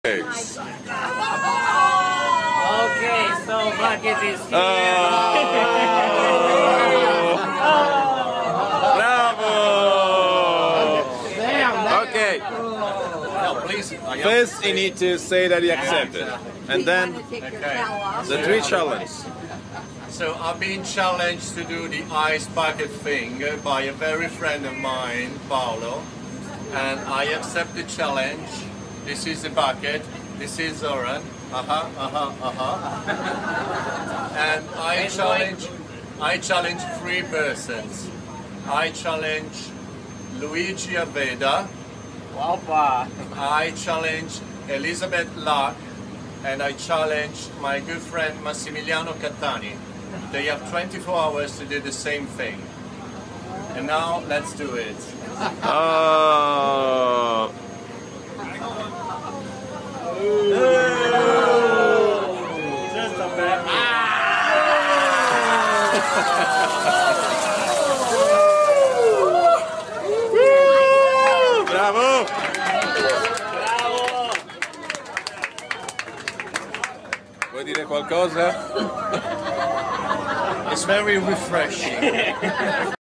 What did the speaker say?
Okay, so bucket is here. Bravo! Okay. First you need to say that you accept it. And then the three challenges. So I've been challenged to do the ice bucket thing by a very friend of mine, Paolo. And I accept the challenge. This is the bucket. This is Zoran. And I challenge three persons. I challenge Luigi Arveda. I challenge Elizabeth Luck. And I challenge my good friend Massimiliano Cattani. They have 24 hours to do the same thing. And now let's do it. Just a bad. Bravo! Vuoi dire qualcosa? It's very refreshing.